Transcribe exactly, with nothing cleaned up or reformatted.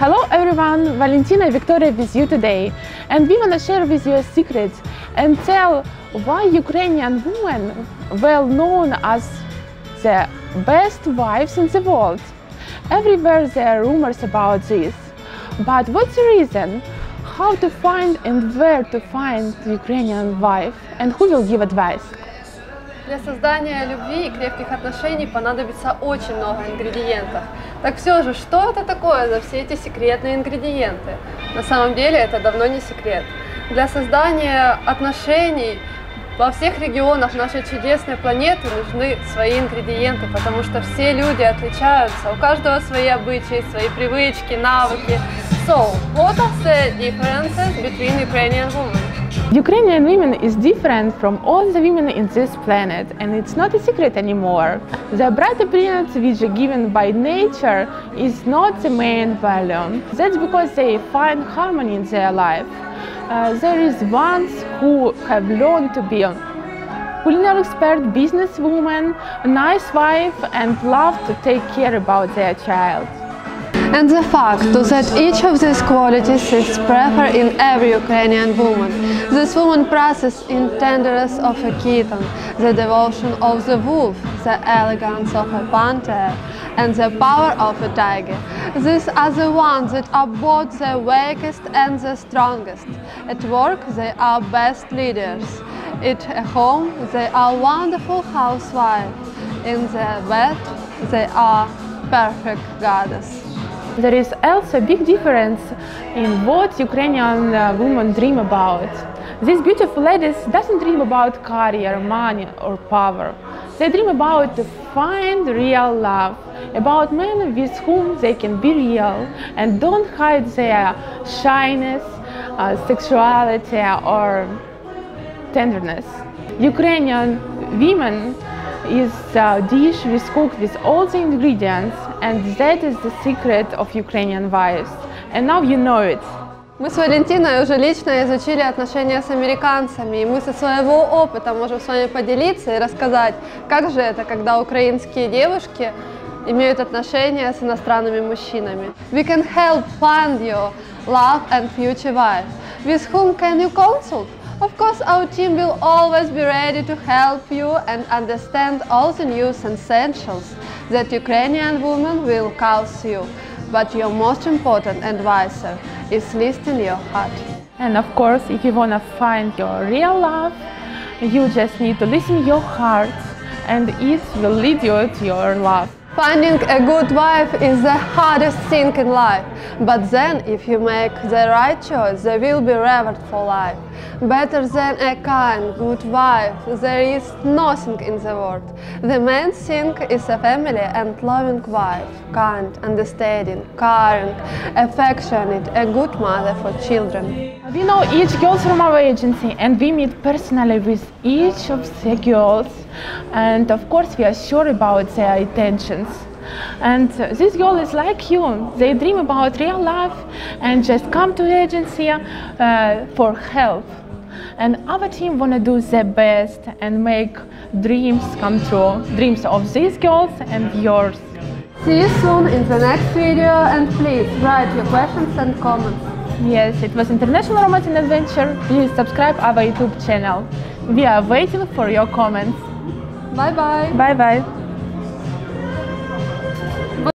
Hello everyone, Valentina Victoria with you today, and we want to share with you a secret and tell why Ukrainian women well known as the best wives in the world. Everywhere there are rumors about this, but what's the reason? How to find and where to find the Ukrainian wife, and who will give advice? Для создания любви и крепких отношений понадобится очень много ингредиентов. Так все же, что это такое за все эти секретные ингредиенты? На самом деле это давно не секрет. Для создания отношений во всех регионах нашей чудесной планеты нужны свои ингредиенты, потому что все люди отличаются, у каждого свои обычаи, свои привычки, навыки. So, what are the differences between Ukrainian women? Ukrainian women is different from all the women in this planet, and it's not a secret anymore. The bright appearance which is given by nature is not the main value. That's because they find harmony in their life. Uh, there is ones who have learned to be a culinary expert, businesswoman, a nice wife, and love to take care about their child. And the fact that each of these qualities is preferred in every Ukrainian woman. This woman possesses in tenderness of a kitten, the devotion of the wolf, the elegance of a panther, and the power of a tiger. These are the ones that are both the weakest and the strongest. At work, they are best leaders. At home, they are wonderful housewives. In their bed, they are perfect goddess. There is also a big difference in what Ukrainian uh, women dream about. These beautiful ladies doesn't dream about career, money or power. They dream about to find real love, about men with whom they can be real and don't hide their shyness, uh, sexuality or tenderness. Ukrainian women is a dish which cooked with all the ingredients, and that is the secret of Ukrainian wives. And now you know it. Мы с Валентиной уже лично изучили отношения с американцами, и мы со своего опыта можем с вами поделиться и рассказать, как же это, когда украинские девушки имеют отношения с иностранными мужчинами. We can help find your love and future wife. With whom can you consult? Of course, our team will always be ready to help you and understand all the news and essentials that Ukrainian women will cause you. But your most important advisor is listening your heart. And of course, if you want to find your real love, you just need to listen your heart, and it will lead you to your love. Finding a good wife is the hardest thing in life, but then if you make the right choice, they will be rewarded for life. Better than a kind, good wife, there is nothing in the world. The main thing is a family and loving wife, kind, understanding, caring, affectionate, a good mother for children. We know each girl from our agency, and we meet personally with each of the girls, and of course we are sure about their intentions. And this girl is like you. They dream about real love and just come to the agency uh, for help. And our team wanna do their best and make dreams come true. Dreams of these girls and yours. See you soon in the next video, and please write your questions and comments. Yes, it was International Romance and Adventure. Please subscribe our YouTube channel. We are waiting for your comments. Bye bye. Bye bye.